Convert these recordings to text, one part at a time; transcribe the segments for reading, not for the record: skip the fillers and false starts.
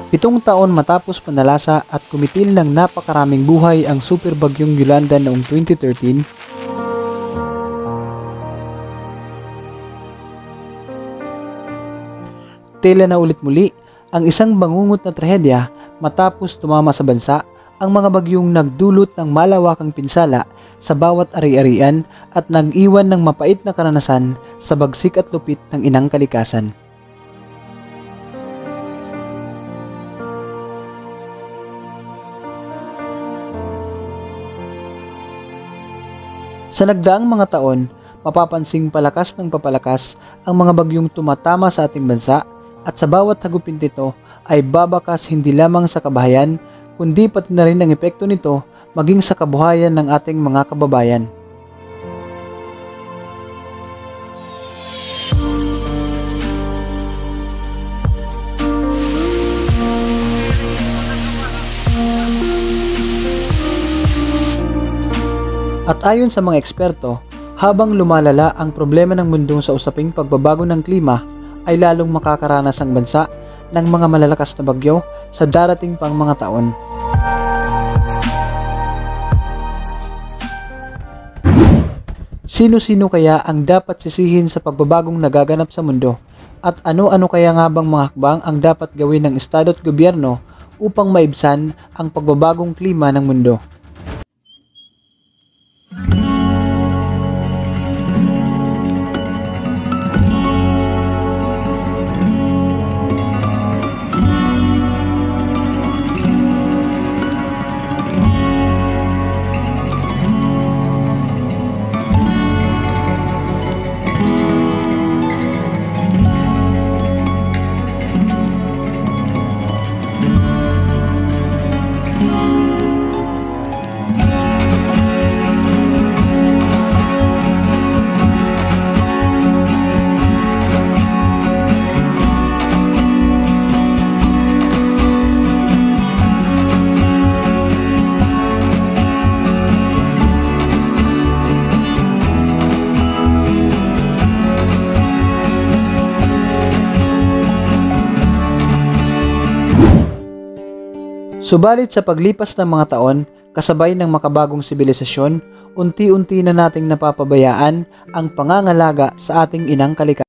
7 taon matapos panalasa at kumitil ng napakaraming buhay ang super bagyong Yolanda noong 2013, tela na ulit muli ang isang bangungot na trahedya matapos tumama sa bansa ang mga bagyong nagdulot ng malawakang pinsala sa bawat ari-arian at nag-iwan ng mapait na karanasan sa bagsik at lupit ng inang kalikasan. Sa nagdaang mga taon, mapapansing palakas ng papalakas ang mga bagyong tumatama sa ating bansa at sa bawat hagupit nito ay babakas hindi lamang sa kabahayan kundi pati na rin ang epekto nito maging sa kabuhayan ng ating mga kababayan. At ayon sa mga eksperto, habang lumalala ang problema ng mundo sa usaping pagbabago ng klima, ay lalong makakaranas ang bansa ng mga malalakas na bagyo sa darating pang mga taon. Sino-sino kaya ang dapat sisihin sa pagbabagong nagaganap sa mundo? At ano-ano kaya nga bang mga hakbang ang dapat gawin ng estado at gobyerno upang maibsan ang pagbabagong klima ng mundo? Subalit sa paglipas ng mga taon, kasabay ng makabagong sibilisasyon, unti-unti na nating napapabayaan ang pangangalaga sa ating inang kalikasan.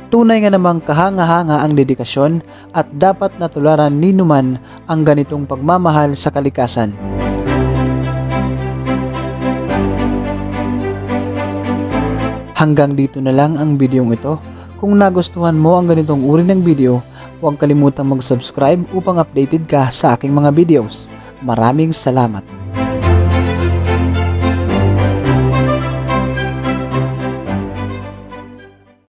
Tunay nga namang kahanga-hanga ang dedikasyon at dapat natularan ni numan ang ganitong pagmamahal sa kalikasan. Hanggang dito na lang ang videong ito. Kung nagustuhan mo ang ganitong uri ng video, huwag kalimutang mag-subscribe upang updated ka sa aking mga videos. Maraming salamat!